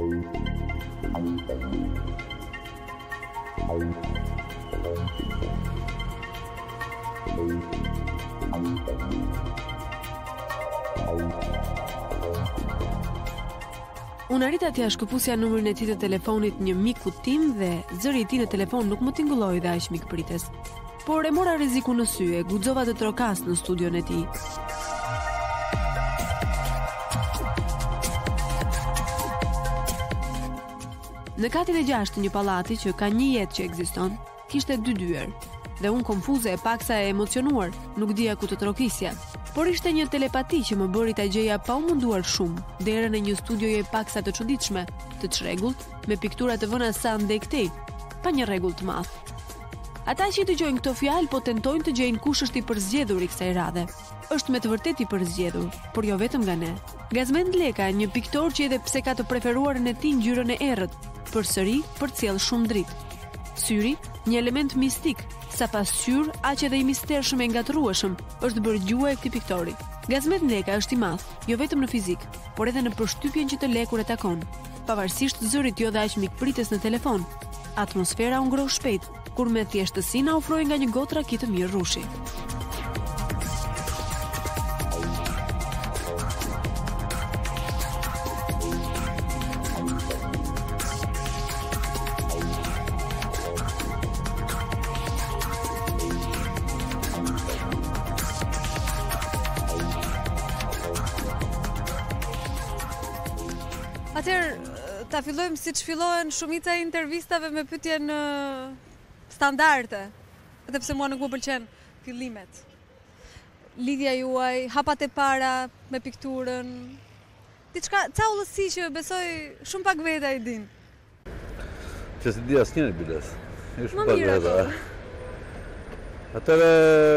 Unë arrita t'ia shkëpusja numrin e tij të telefonit një miku tim dhe zëri i tij në telefon nuk më tingëlloi dhe aq mikprites. Por e mora rrezikun në sy e guxova të trokas në studion e tij. Në katin e 6 të një pallati që ka një jetë që ekziston, kishte 2 dyer. Dhe unë konfuze e paksa e emocionuar, nuk dija ku të trokisja. Por ishte një telepati që më bëri ta gjeja pa u munduar shumë, derën e një studioje paksa të çuditshme, të çrregullt, me piktura të vëna sa ndej këtej, pa një rregull të madh. Ata që dëgjojnë këto fjalë po tentojnë të gjejnë kush është i përzgjedhur i kësaj radhe. Është me të vërtetë i përzgjedhur, por jo vetëm nga ne. Gazmend Leka, një piktor që edhe pse ka të preferuarën e tij ngjyrën e errët, përsëri përcjell shumë dritë. Syri, një element mistik, sa pas syr, aq edhe i mistershëm e ngatrueshëm, është bërë gjua e këtij piktori. Gazmend Leka është i madh, jo vetëm në fizik, por edhe në përshtypjen që të lekur e takon. Pavarësisht zërit jo dhe aq mikprites në telefon, atmosfera u ngroh shpejt, kur me thjeshtësi na ofroi nga një gotë raki të mirë rushi. Atëherë, ta fillojmë si që fillohen shumica e intervistave me pyetjen standarde, edhe pse mua nuk më pëlqen fillimet. Lidhja juaj, hapat e para me pikturën, diçka, ca ullësi që besoj shumë pak veta i din. Që si di asnjëri biles. Më mirë ato. Atëre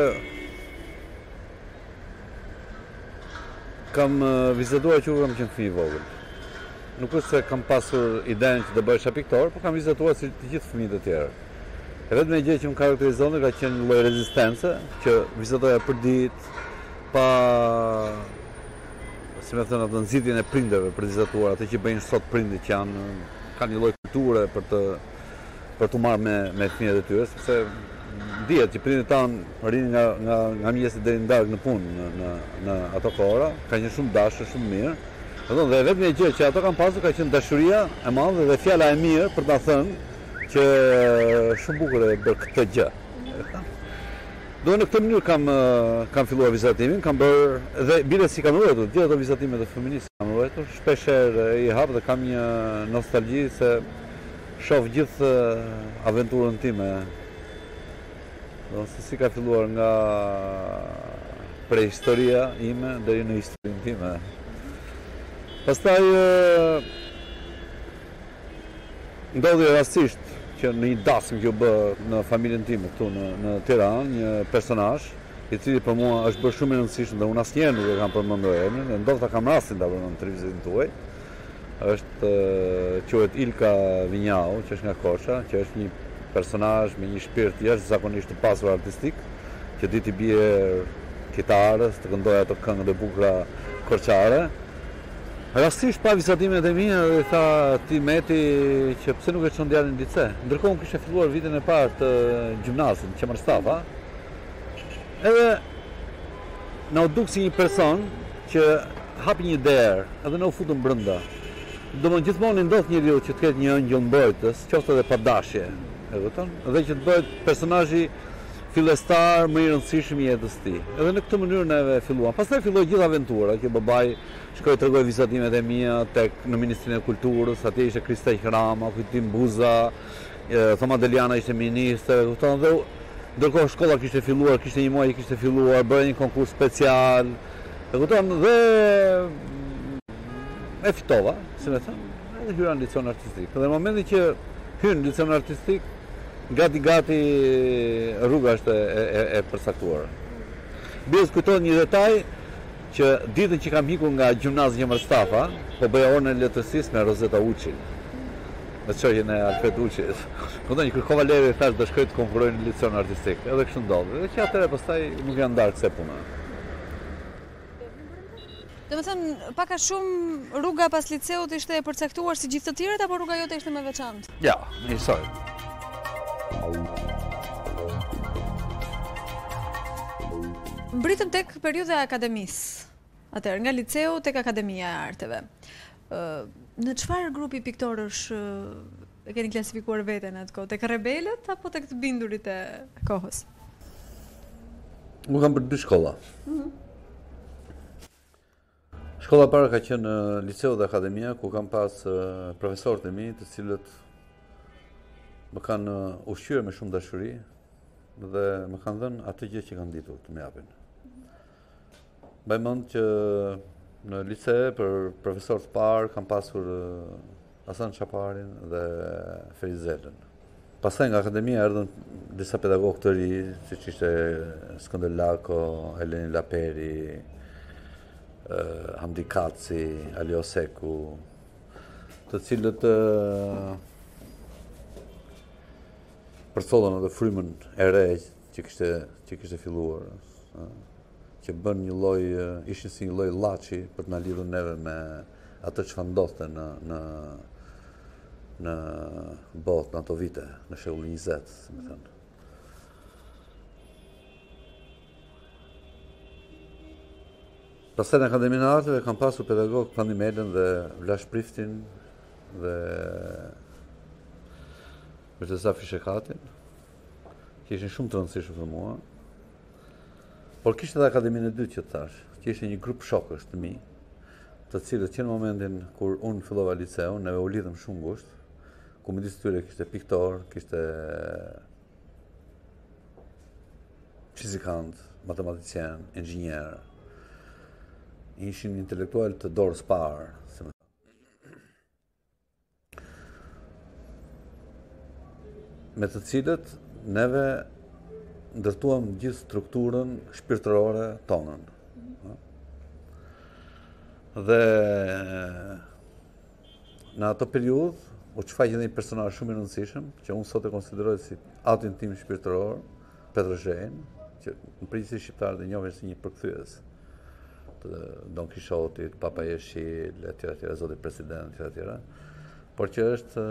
kam vizituar që kam qenë fëmijë i vogël. Nuk është se kam pasur idenë që të bëhesha piktor, por kam vizituar si të gjithë fëmijët e tjerë. E vetëm gjë që më karakterizon ka qenë një lloj rezistence, që vizitoja për ditë, pa, si më thënë, atë nxitjen e prindërve për të vizituar, atë që bëjnë sot prindit që kanë një lloj kulture për të marrë me fëmijët e tyre, sepse dihet që prindit tanë rrinë nga mëngjesi deri në darkë në punë në ato kohëra, kanë qenë shumë dashur, shumë mirë. Dhe vetëm gjë që ato kanë pasur ka qenë dashuria e madhe dhe fjala e mirë për ta thënë që shumë bukur e bër këtë gjë. Do në këtë mënyrë kam filluar vizatimin, kam bërë dhe bile si kam ruajtur gjithë ato vizatimet e feministë kam ruajtur, shpeshherë i hap dhe kam një nostalgji se shoh gjithë aventurën time. Do se si ka filluar nga prehistoria ime deri në historinë time. Pastaj ndodhi rastisht që në një dasmë që u bë në familjen time këtu në Tiranë, një personazh i cili për mua është bërë shumë i rëndësishëm dhe unë asnjëherë nuk e kam përmendur emrin, dhe ndoshta kam rastin ta përmend në televizion tuaj. Quhet Ilka Vinjau, që është nga Kosha, që është një personazh me një shpirt jashtëzakonisht të pasur artistik, që di t'i bie kitarës, të këndojë ato këngët e bukura korçare. Rastisht pa vizatimet e mia dhe tha ti Meti që pse nuk e çon djalin në lice. Ndërkohë unë kisha filluar vitin e parë të gjimnazit, Qemar Stafa. Edhe na u duk si një person që hapi një derë, edhe na u futëm brenda. Domthonjë gjithmonë ndodh njeriu që të ketë një ëngjëll mbrojtës, qoftë edhe pa dashje, e kupton? Dhe që të bëhet personazhi fillestar më i rëndësishëm i jetës së tij. Edhe në këtë mënyrë neve filluam. Pastaj filloi gjithë aventura, që babai shkoi tregoi vizatimet e mia në Ministrinë e Kulturës, atje ishte Kristaq Rama, Kujtim Buza, Thoma Deliana ishte ministër, kupton, dhe ndërkohë shkolla kishte filluar, kishte një muaj që kishte filluar, bëri një konkurs special, e kupton, dhe e fitova, si më thënë, edhe hyra në licon artistik. Dhe në momentin që hyn në licon artistik, gati rruga është e përcaktuar. Bjes kujtohet një detaj që ditën që kam ikur nga gjimnazi Qemar Stafa, po bëja orën e letërsisë me Rozeta Uçin, me çoqjen e Alfred Uçit. Kupton, një kërkova lere, thash do shkoj të konkurroj në licon artistik. Edhe kështu ndodhi. Dhe që atëherë pastaj nuk janë ndarë kësaj pune. Domethënë, paka shumë rruga pas liceut ishte e përcaktuar si gjithë të tjerët apo rruga jote ishte më veçantë? Ja, njësoj. Mbritëm tek periudha e akademisë. Atëherë, nga liceu tek Akademia e Arteve. Në çfarë grupi piktorësh e keni klasifikuar veten atko? Tek rebelët apo tek të bindurit e kohës? Unë kam për dy shkolla. Shkolla para ka qenë liceu dhe akademia, ku kam pas profesorët e mi, të cilët më kanë ushqyer me shumë dashuri dhe më kanë dhënë atë gjë që kanë ditur të më japin. Mbaj mend që në lice për profesor të parë kam pasur Hasan Çaparin dhe Ferizelën. Pastaj nga akademia erdhën disa pedagogë të ri, siç ishte Skënder Lako, Eleni Laperi, Hamdi Kaci, Ali Oseku, të cilët përcollën edhe frymën e re që kishte filluar, që bën një lloj, ishin si një lloj llaçi për të na lidhur neve me atë çfarë ndodhte në botë në ato vite, në shekullin 20, si më thënë. Pastaj në Akademinë e Arteve kam pasur pedagog Pandi Melën dhe Vlash Priftin dhe Mirteza Fishekatin, që ishin shumë të rëndësishëm për mua. Por kishte edhe Akademinë e dytë që thash, që ishte një grup shokësh të mi, të cilët që në momentin kur unë fillova liceun, neve u lidhëm shumë ngushtë, ku midis tyre kishte piktor, kishte fizikant, matematicien, inxhinier, ishin intelektual të dorës parë, si më thënë, me të cilët neve ndërtuam gjithë strukturën shpirtërore tonën. Dhe në ato periudhë u shfaq edhe një personazh shumë i rëndësishëm, që unë sot e konsideroj si atin tim shpirtëror, Petr Zhen, që në përgjithësi shqiptarët e njohin si një përkthyes të Don Kishotit, Papa Jeshil, etj. Zoti President, etj. Por që është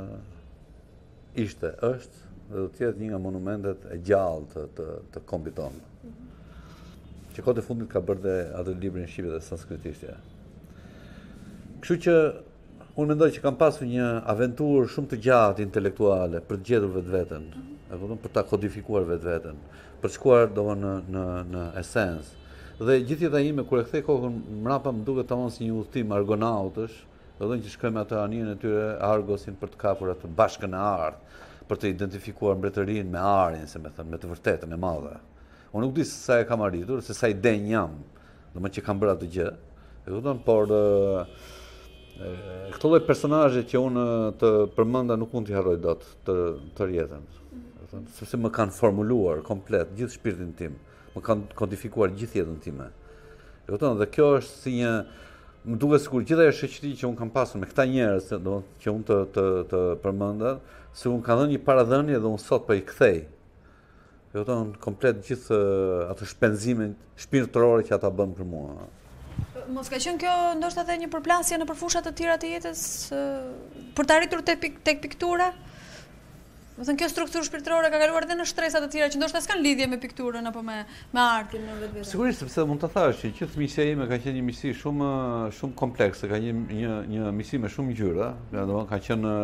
dhe do të jetë një nga monumentet e gjallë të kombit tonë. Që kohët e fundit ka bërë dhe atë librin shqipe dhe sanskritistja. Kështu që unë mendoj që kam pasur një aventurë shumë të gjatë intelektuale për të gjetur vetveten, për ta kodifikuar vetveten, për të shkuar në esencë. Dhe gjithë jeta ime kur e kthej kokën mbrapa më duket tamam si një udhtim argonautësh, do të thonë që shkojmë atë anijen e tyre Argosin për të kapur atë bashkën e ardh, për të identifikuar mbretërinë me arin, se me të vërtetën e madhe. Unë nuk di se sa e kam arritur, se sa i denj jam, domethënë që kam bërë atë gjë. E kupton, por këto lloj personazhe që unë të përmenda nuk mund t'i harroj dot të rjetën. Sepse më kanë formuluar komplet gjithë shpirtin tim, më kanë kodifikuar gjithë jetën time. E kupton, dhe kjo është si një, më duket sikur gjithë ajo shoqëri që unë kam pasur me këta njerëz, që unë të përmenda, se unë kam dhënë një paradhënie dhe unë sot po i kthej. E kupton, komplet gjithë atë shpenzimin shpirtëror që ata bën për mua. Mos ka qenë kjo ndoshta edhe një përplasje në përfusha të tjera të jetës për të arritur tek piktura? Do të thënë kjo strukturë shpirtërore ka kaluar edhe në shtresa të tjera që ndoshta s'kan lidhje me pikturën apo me artin në vetvete. Sigurisht, sepse mund ta thash që gjithë miqësia ime ka qenë një miqësi shumë komplekse, ka një miqësi me shumë ngjyra, domethënë ka qenë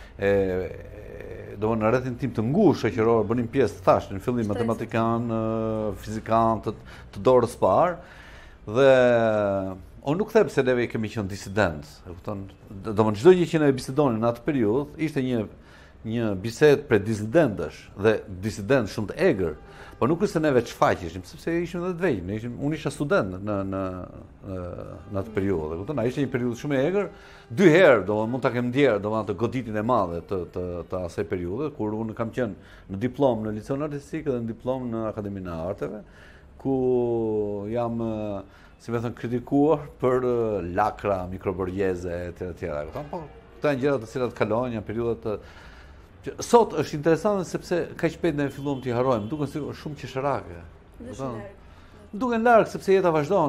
në rrethin tim të ngushtë shoqëror, bënim pjesë thash në fillim matematikan, fizikan të dorës parë. Dhe unë nuk them se neve kemi qenë disident, e kupton? Domethënë çdo gjë që ne bisedonin në atë periudhë ishte një bisedë për disidentësh dhe disident shumë të egër, por nuk është se neve çfaqeshim, sepse ishim edhe të vegjël, unë isha student në atë periudhë, e kupton? Ai ishte një periudhë shumë e egër, dy herë mund ta kem ndjerë atë goditin e madhe të asaj periudhe, kur unë kam qenë në diplomë në liceun artistik dhe në diplomë në Akademinë e Arteve, ku jam, si me thënë, kritikuar për lakra mikroborgjeze, etj. Po, këta janë gjëra të cilat kalojnë, janë periudhat sot është interesante sepse kaq shpejt ne filluam t'i harrojmë, duken si shumë qesharake. Duken larg sepse jeta vazhdon.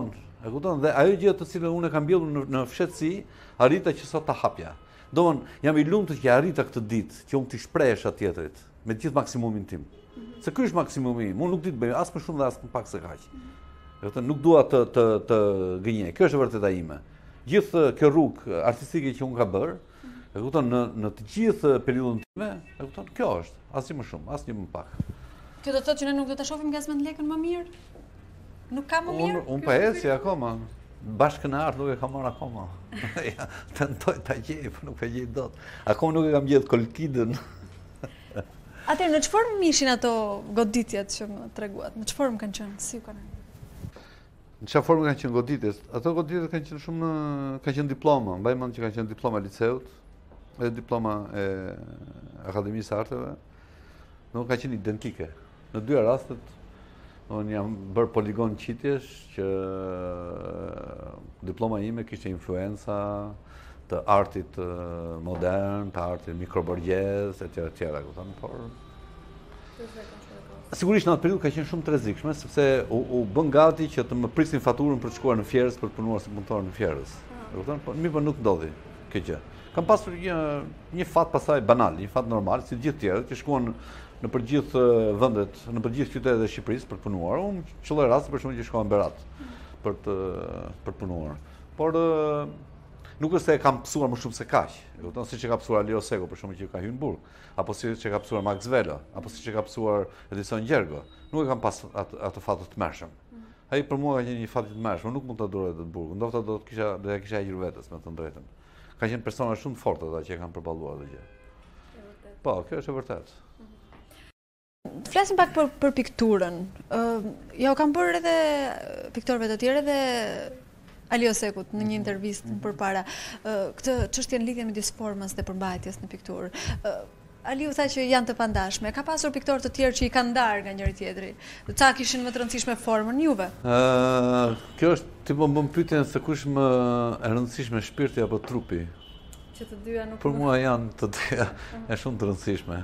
E kupton? Dhe ajo gjë të cilën unë e kam mbjellur në fshetësi, arrita që sot ta hapja. Domthon, jam i lumtur që arrita këtë ditë, që unë t'i shprehesha tjetrit me gjithë maksimumin tim. Se ky është maksimumi im. Unë nuk di të bëj as më shumë dhe as më pak se kaq. Nuk dua të gënjej. Kjo është e vërteta ime. Gjithë kjo rrugë artistike që unë ka bërë, e kupton, në të gjithë periudhën time, e kupton, kjo është, asnjë më shumë, asnjë më pak. Kjo do të thotë që ne nuk do ta shohim Gazmend Lekën më mirë? Nuk ka më mirë? Unë pa eci akoma. Bashkën e artë nuk e kam marrë akoma. Tentoj ta gjej, po nuk e gjej dot. Akoma nuk e kam gjetur Kolkidën. Atëherë, në çfarë ishin ato goditjet që më treguat? Në çfarë kanë qenë? Si kanë? Në çfarë formë kanë qenë goditjet? Ato goditjet kanë qenë shumë kanë qenë diploma. Mbaj mend që kanë qenë diploma e liceut, edhe diploma e Akademisë së Arteve. Nuk kanë qenë identike. Në dy rastet unë jam bërë poligon qitjesh që diploma ime kishte influenca të artit modern, të artit mikroborgjes, etj. Por sigurisht në atë periudhë ka qenë shumë të rrezikshme, sepse u bën gati që të më prisnin faturën për të shkuar në Fierës për të punuar si punëtor në Fierës. E kupton? Po mirë, po nuk ndodhi kjo gjë. Kam pasur një fat pasaj banal, një fat normal, si gjithë tjerët që shkuan në përgjithë vendet, në përgjithë qytetet e Shqipërisë për të punuar. Unë qëlloj rasti për shkak që shkova në Berat për të punuar. Por nuk është se e kam pësuar më shumë se kaq. E kupton, siç e ka pësuar Alio Seko për shkak që ka hyrë në burg, apo siç e ka pësuar Max Vela, apo siç e ka pësuar Edison Gjergo. Nuk e kam pas atë fat të tmerrshëm. Ai për mua ka qenë një fat i tmerrshëm, nuk mund ta duroj të burg. Ndoshta do të kisha hequr vetes, me të drejtën. Ka qenë persona shumë të fortë ata që e kanë përballuar atë gjë. Po, kjo është e vërtetë. Të flasim pak për pikturën. Ja u kam bërë edhe piktorëve të tjerë edhe Alio Sekut në një intervistë përpara këtë çështjen lidhje midis formës dhe përmbajtjes në pikturë. Aliu tha që janë të pandashme. Ka pasur piktorë të tjerë që i kanë ndarë nga njëri tjetri. Ca kishin më të rëndësishme formën, juve? Kjo është ti më bën pyetjen se kush më e rëndësishme, shpirti apo trupi? Që të dyja nuk. Për mua janë të dyja e shumë të rëndësishme.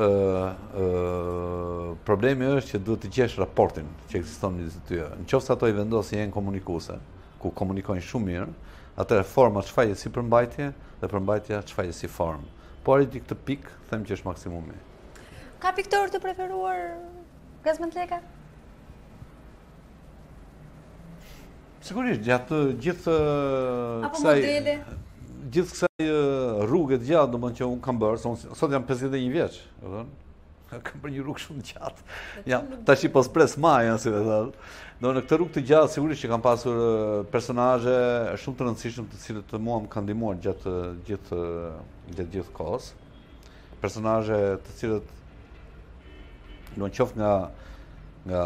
Problemi është që duhet të gjesh raportin që ekziston midis tyre. Nëse ato i vendosin janë komunikuese, ku komunikojnë shumë mirë, atëherë forma çfaje si përmbajtje dhe përmbajtja çfaje si formë. Po arriti këtë pikë, them që është maksimumi. Ka piktor të preferuar Gazmend Leka? Sigurisht, gjatë gjithë apo modele? Gjithë kësaj rrugë të gjatë, domethënë që unë kam bërë, sot jam 51 vjeç, e kupton? Kam bërë një rrugë shumë gjatë. Jam tash po spres maja, si vetë. Në këtë rrugë të gjatë sigurisht që kam pasur personazhe shumë të rëndësishëm të cilët mua më kanë ndihmuar gjatë gjithë kohës. Personazhe të cilët do të qoftë nga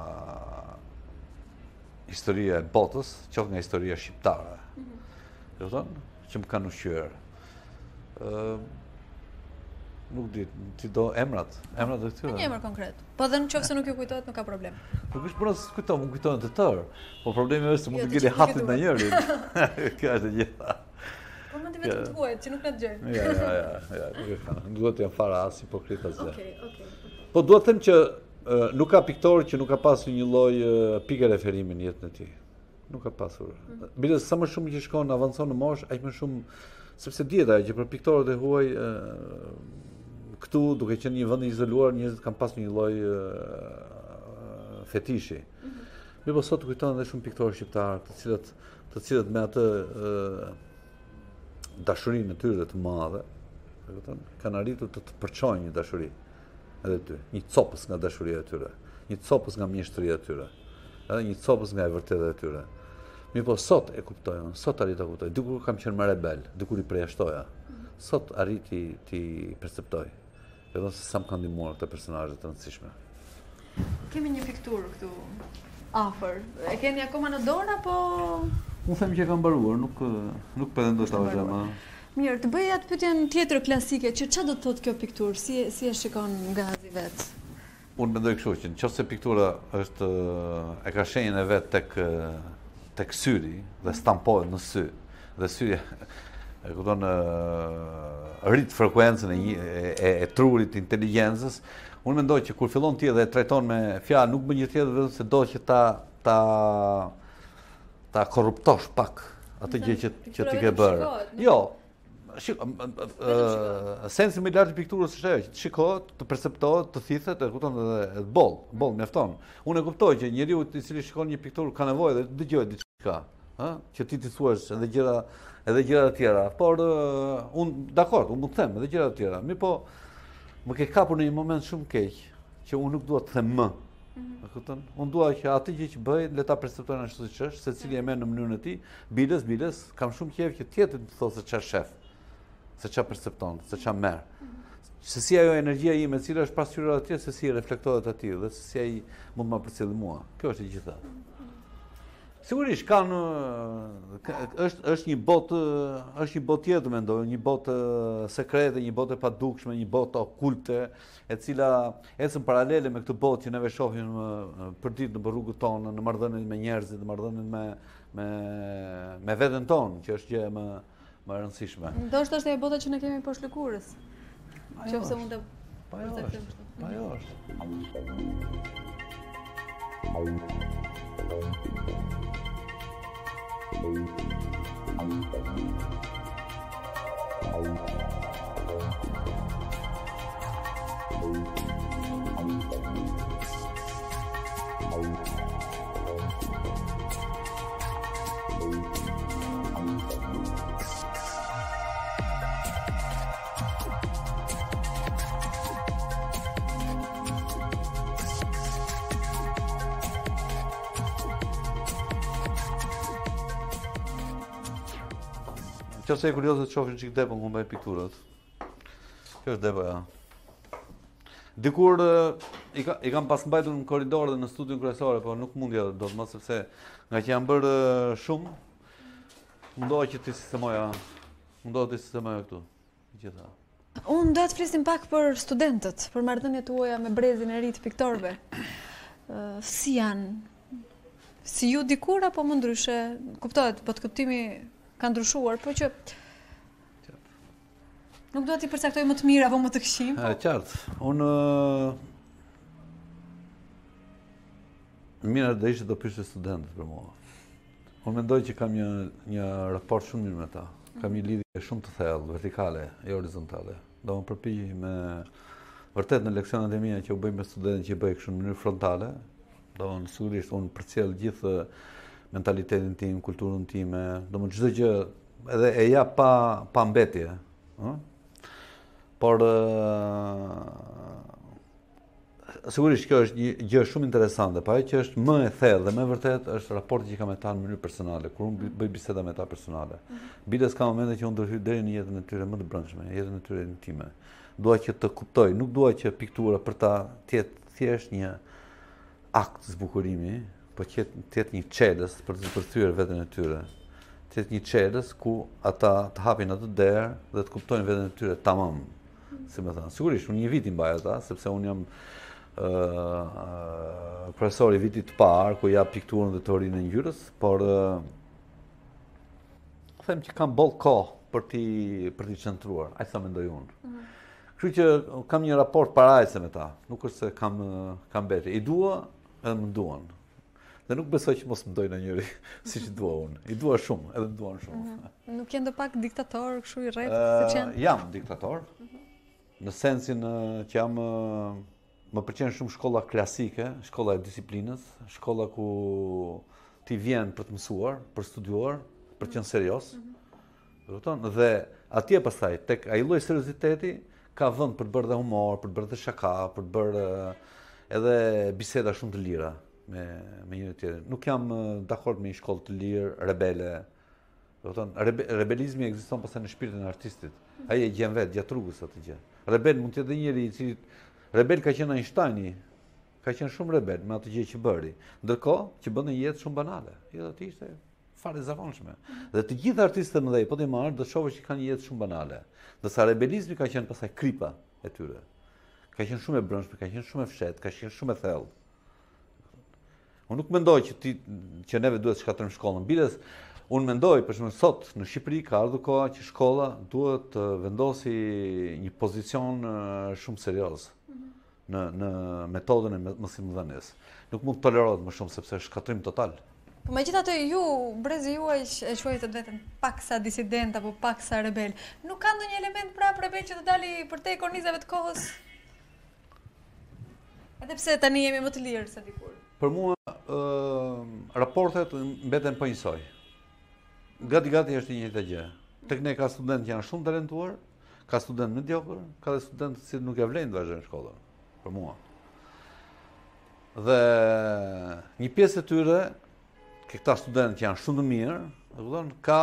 historia e botës, qoftë nga historia shqiptare. E kupton? Që më kanë ushqyer. Nuk di, ti do emrat e këtyre. Një emër konkret. Po dhe nëse nuk ju kujtohet, nuk ka problem. Nuk është për të kujtuar, më kujtohen të tërë. Po problemi është se mund të gjeni hatin në njërin. Kjo është e gjitha. Po mund të vetëm të thuaj, që nuk na dëgjojnë. Ja, nuk duhet të jam fare as hipokrit as gjë. Okej. Po duhet të them që nuk ka piktor që nuk ka pasur një lloj pike referimi në jetën e tij. Nuk ka pasur. Bile sa më shumë që shkon avancon në moshë, aq më shumë sepse dihet ajo që për piktorët e huaj këtu duke qenë një vend i izoluar, njerëzit kanë pasur një lloj fetishi. Mirë, po sot kujton edhe shumë piktorë shqiptarë, të cilët me atë dashurinë e tyre të madhe, e kupton, kanë arritur të përçojnë një dashuri edhe ty, një copës nga dashuria e tyre, një copës nga mjeshtria e tyre, edhe një copës nga e vërteta e tyre. Mirë, po sot e kuptojnë, sot arrita kuptoj. Dikur kam qenë më rebel, dikur i përjashtoja. Sot arriti ti perceptoj. Edhe se sa më kanë ndihmuar këto personazhe të rëndësishme. Kemi një pikturë këtu afër. E keni akoma në dorë apo? Unë them që e kam mbaruar, nuk pretendoj ta vazhdoj më. Mirë, të bëj atë pyetjen tjetër klasike, që çfarë do të thotë kjo pikturë? Si e shikon Gazi vet? Unë mendoj kështu që nëse piktura është e ka shenjën e vet tek syri dhe stampohet në sy, dhe syri e kupton rrit frekuencën e trurit, inteligjencës. Unë mendoj që kur fillon ti dhe e trajton me fjalë, nuk bën gjë tjetër vetëm se do që ta ta korruptosh pak atë gjë që ti ke bërë. Jo, sensi më i lartë i pikturës është ajo që të shikohet, të perceptohet, të thithet, e kupton edhe boll mjafton. Unë e kuptoj që njeriu i cili shikon një pikturë ka nevojë dhe dëgjoj diçka, ë, që ti thuash edhe gjëra të tjera. Por unë dakord, unë mund të them edhe gjëra të tjera. Mirë po, më ke kapur në një moment shumë keq që unë nuk dua të them më. E kupton? Unë dua që atë gjë që bëj le ta perceptojnë ashtu siç është, secili e merr në mënyrën e tij. Biles, kam shumë qejf që tjetër të thosë se çfarë shef. Se çfarë percepton, se çfarë merr. Se si ajo energjia ime e cila është pasqyrë atje, se si reflektohet aty dhe se si ai mund ma përcjellë mua. Kjo është e gjitha. Sigurisht është një botë tjetër mendoj, një botë sekrete, një botë e padukshme, një botë okulte, e cila ecën paralele me këtë botë që neve shohim përditshëm në rrugët tonë, në marrëdhëniet me njerëzit, në marrëdhëniet me veten tonë, që është gjë më e rëndësishme. Ndoshta është ajo bota që ne kemi poshtë lëkurës. Qofse mund të Pa jo është. Qëse e kurioze të shofin qik depën ku mbaj pikturat. Kjo është depa, ja. Dikur i kam pas mbajtur në koridor dhe në studion kryesore, po nuk mundja do të më sepse nga që jam bërë shumë, mundohet që ti sistemoja këtu. Gjitha. Unë do të flisim pak për studentët, për marrëdhëniet tuaja me brezin e ri të piktorëve. Si janë? Si ju dikur apo më ndryshe? Kuptohet, po të kuptimi ka ndryshuar, po që nuk do t'i përcaktoj më të mirë apo më të këqij. Qartë. Unë mirë do ishte do pyesë studentët për mua. Unë mendoj që kam një raport shumë mirë me ta. Kam një lidhje shumë të thellë, vertikale, jo horizontale. Do më përpiqej me vërtet në leksionet e mia që u bëj me studentët që i bëj kështu në mënyrë frontale. Do më sigurisht unë përcjell gjithë mentalitetin tim, kulturën time, do më çdo gjë edhe e jap pa mbetje, ëh? Por sigurisht kjo është një gjë shumë interesante, po ajo që është më e thellë dhe më e vërtet është raporti që kam me ta në mënyrë personale, kur unë bëj biseda me ta personale. Biles ka momente që unë do hyj deri në jetën e tyre më të brendshme, jetën e tyre intime. Dua që të kuptoj, nuk dua që piktura për ta të jetë thjesht një akt zbukurimi, po që të jetë një çelës për të përthyer veten e tyre. Të jetë një çelës ku ata të hapin atë derë dhe të kuptojnë veten e tyre tamam. Si më thënë, sigurisht unë një vit i mbaj ata, sepse unë jam profesor i vitit të parë ku jap pikturën dhe teorinë e ngjyrës, por them që kam boll kohë për ti qëndruar, aq sa mendoj unë. Kështu që kam një raport parajse me ta, nuk është se kam beti. I dua edhe më duan. Dhe nuk besoj që mos më dojnë njëri si që dua unë. I dua shumë, edhe më duan shumë. Nuk jenë do pak diktator, kështu i rreth, si që janë? Jam diktator, në sensin që jam, më pëlqen shumë shkolla klasike, shkolla e disiplinës, shkolla ku ti vjen për të mësuar, për studiuar, për të qenë serios. Dhe atje pastaj, tek ai lloj serioziteti, ka vend për të bërë dhe humor, për të bërë dhe shaka, për të bërë edhe biseda shumë të lira me njëri tjetrin. Nuk jam dakord me një shkollë të lirë, rebele. Rebelizmi ekziston pastaj në shpirtin e artistit. Ai e gjen vetë gjatë rrugës atë gjë. Rebel mund të jetë njëri i cili rebel ka qenë Einsteini, ka qenë shumë rebel me atë gjë që bëri. Ndërkohë që bën një jetë shumë banale. Jo atë ishte fare zakonshme. Dhe të gjithë artistët më dhej, po ti marr, do shohësh që kanë një jetë shumë banale. Ndërsa rebelizmi ka qenë pastaj kripa e tyre. Ka qenë shumë e brendshme, ka qenë shumë e fshehtë, ka qenë shumë e thellë. Unë nuk mendoj që neve duhet të shkatërrojmë shkollën. Biles, unë mendoj, për shembull, sot në Shqipëri ka ardhur koha që shkolla duhet të vendosi një pozicion shumë serioz në metodën e mësimdhënies. Nuk mund të tolerohet më shumë sepse është shkatërrim total. Po megjithatë ju, brezi juaj e quajtë vetëm paksa disident apo paksa rebel. Nuk ka ndonjë element prap rebel që të dali përtej kornizave të kohës? Edhe pse tani jemi më të lirë se dikur. Për mua, raportet mbeten po njësoj. Gati është një njëjtë gjë. Tek ne ka student që janë shumë talentuar, ka student mediokër, ka dhe student që nuk e vlejnë të vazhdojnë shkollën, për mua. Dhe një pjesë e tyre, këta student që janë shumë të mirë, ka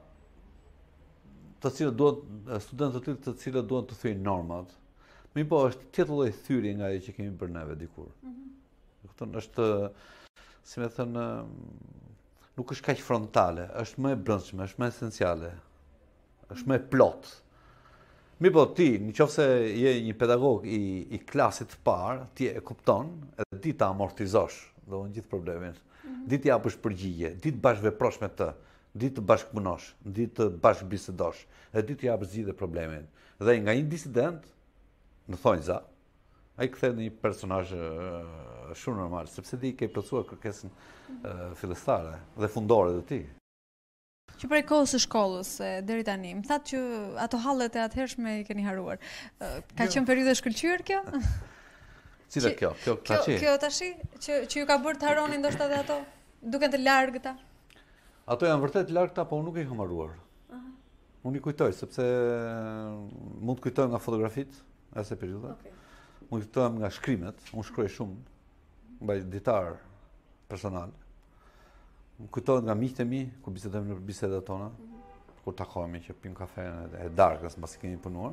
student të tillë të cilët duhet të thyejnë normat. Mi po është tjetër lloj thyrje nga ajo që kemi bërë neve dikur. Është, si me thënë, nuk është kaq frontale, është më e brendshme, është më esenciale, është më e plot. Mi po ti, nëse je një pedagog i klasit të parë, ti e kupton edhe di ta amortizosh, do në gjithë problemin. Di të japësh përgjigje, di të bashkë veprosh me të, di të bashkëpunosh, di të bashkë bisedosh, edhe di të japësh zgjidhje problemin. Dhe nga një disident, në thonjza, ai kthehet në një personazh shumë normal, sepse ti ke plotësuar kërkesën fillestare dhe fundore të tij. Që prej kohës së shkollës deri tani, më thatë që ato hallet e atëhershme i keni haruar. Ka qenë periudhë shkëlqyer kjo? Cila kjo? Kjo tashi që ju ka bërë të harroni ndoshta edhe ato, duken të largëta. Ato janë vërtet largëta, po unë nuk i kam haruar. Unë i kujtoj sepse mund të kujtoj nga fotografitë e asaj periudhe. Mund të kujtoj nga shkrimet, unë shkruaj shumë, mbaj ditar personal. Më kujtohet nga miqtë e mi, kur bisedojmë në bisedat tona, kur takohemi që pim kafe e darkës mbasi kemi punuar.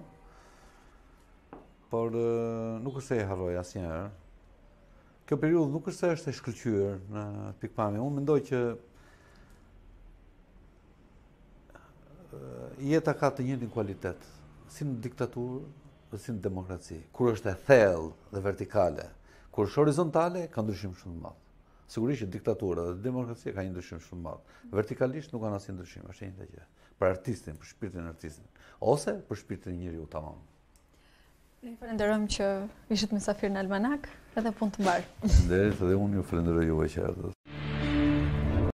Por nuk është se e harroj asnjëherë. Kjo periudhë nuk është se është e shkëlqyer në pikpamje. Unë mendoj që jeta ka të njëjtin kualitet, si në diktaturë dhe si në demokraci. Kur është e thellë dhe vertikale, kur është horizontale, ka ndryshim shumë të madh. Sigurisht që diktatura dhe demokracia ka një ndryshim shumë të madh. Vertikalisht nuk kanë asnjë ndryshim, është e njëjta gjë. Për artistin, për shpirtin e artistit, ose për shpirtin e njeriu tamam. Ne falenderojmë që ishit mysafir në Almanak, edhe punë të mbar. Faleminderit, edhe unë ju falenderoj juve që erdhët.